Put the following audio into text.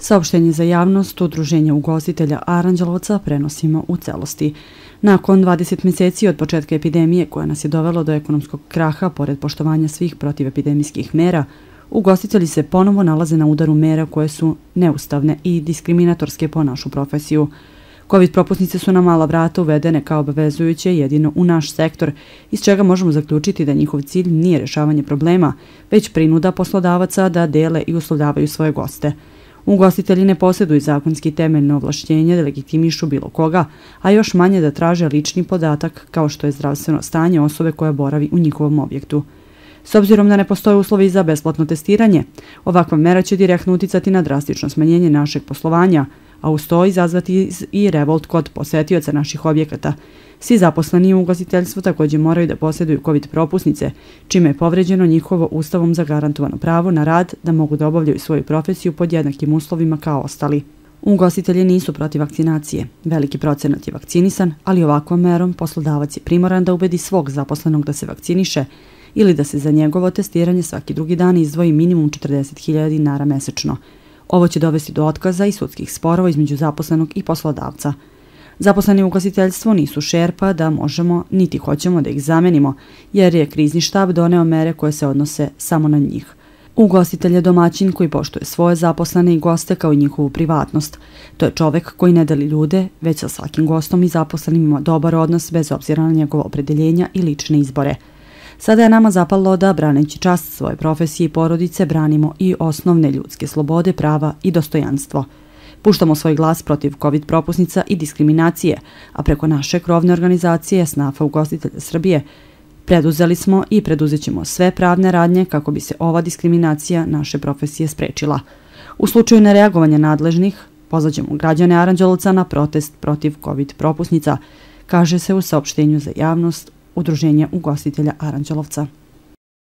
Saopštenje za javnost Udruženja ugostitelja Aranđelovca prenosimo u celosti. Nakon 20 mjeseci od početka epidemije koja nas je dovelo do ekonomskog kraha, pored poštovanja svih protivepidemijskih mera, ugostitelji se ponovo nalaze na udaru mera koje su neustavne i diskriminatorske po našu profesiju. Covid propusnice su na mala vrata uvedene kao obavezujuće jedino u naš sektor, iz čega možemo zaključiti da njihov cilj nije rješavanje problema, već prinuda poslodavaca da dele i uslovljavaju svoje goste. Ugostitelji ne posjeduju zakonski temeljno ovlašćenje da legitimišu bilo koga, a još manje da traže lični podatak kao što je zdravstveno stanje osobe koja boravi u njihovom objektu. S obzirom da ne postoje uslovi za besplatno testiranje, ovakva mera će direktno uticati na drastično smanjenje našeg poslovanja, a uz to izazvati i revolt kod posetioca naših objekata. Svi zaposleni u ugostiteljstvu također moraju da posjeduju COVID propusnice, čime je povređeno njihovo ustavom zagarantovano pravo na rad da mogu da obavljaju svoju profesiju pod jednakim uslovima kao ostali. Ugostitelji nisu protiv vakcinacije. Veliki procenat je vakcinisan, ali ovakvom merom poslodavac je primoran da ubedi svog zaposlenog da se vakciniše ili da se za njegovo testiranje svaki drugi dan izdvoji minimum 40.000 dinara mesečno. Ovo će dovesti do otkaza i sudskih sporova između zaposlenog i poslodavca. Zaposleni u ugostiteljstvu nisu šerpa da možemo niti hoćemo da ih zamenimo, jer je krizni štab doneo mere koje se odnose samo na njih. Ugostitelj je domaćin koji poštuje svoje zaposlene i goste kao i njihovu privatnost. To je čovek koji ne deli ljude, već sa svakim gostom i zaposlenim ima dobar odnos bez obzira na njegovo opredeljenja i lične izbore. Sada je nama zapalo da, braneći čast svoje profesije i porodice, branimo i osnovne ljudske slobode, prava i dostojanstvo. Puštamo svoj glas protiv COVID propusnica i diskriminacije, a preko naše krovne organizacije SNAFA ugostitelja Srbije preduzeli smo i preduzećemo sve pravne radnje kako bi se ova diskriminacija naše profesije sprečila. U slučaju nereagovanja nadležnih, pozvaćemo građane Aranđelovca na protest protiv COVID propusnica, kaže se u saopštenju za javnost Udruženja ugostitelja Aranđelovca.